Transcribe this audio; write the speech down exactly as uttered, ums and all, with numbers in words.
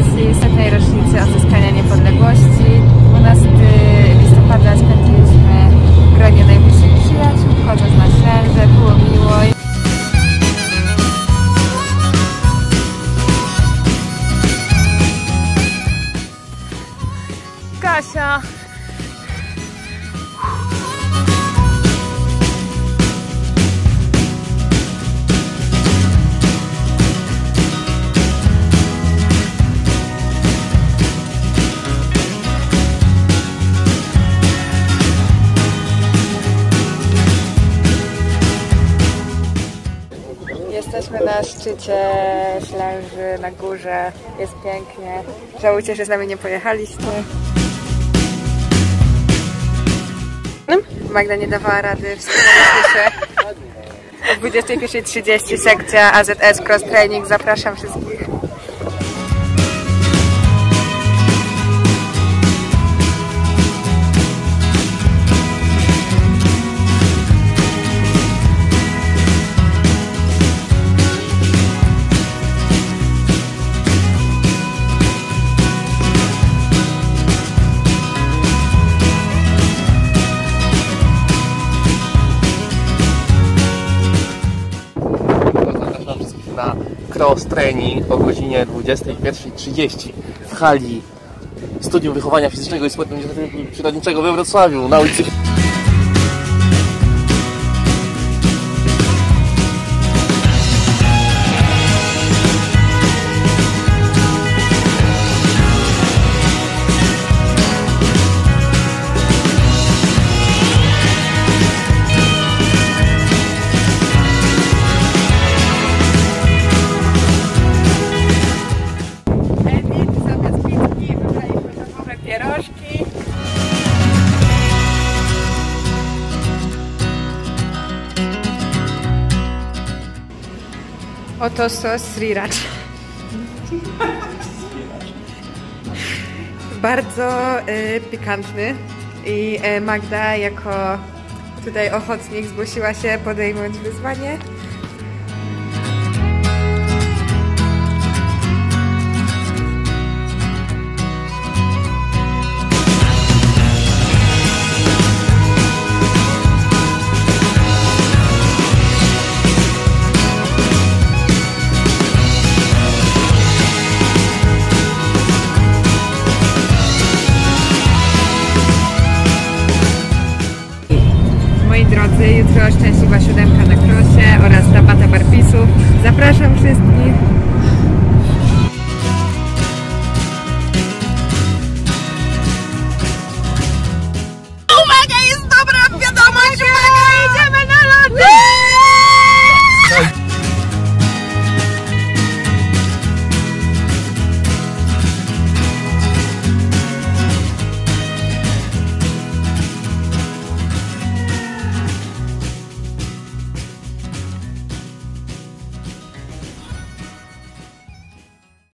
okazji setnej rocznicy odzyskania niepodległości. dwunastego listopada spędziliśmy w gronie najbliższych przyjaciół, wchodząc na Ślęże, było miło. Kasia! Jesteśmy na szczycie Ślęży, na górze, jest pięknie. Żałujcie, że z nami nie pojechaliście. Magda nie dawała rady, wspinaliśmy się. O dwudziestej pierwszej trzydzieści sekcja A Z S Cross Training, zapraszam wszystkich. Na cross training o godzinie dwudziestej pierwszej trzydzieści w hali Studium Wychowania Fizycznego i Sportowo-Przyrodniczego we Wrocławiu na ulicy. Pierożki. Oto sos sriracha. Bardzo y, pikantny i y, Magda jako tutaj ochotnik zgłosiła się podejmować wyzwanie. Moi drodzy, jutro szczęśliwa siódemka na krosie oraz ta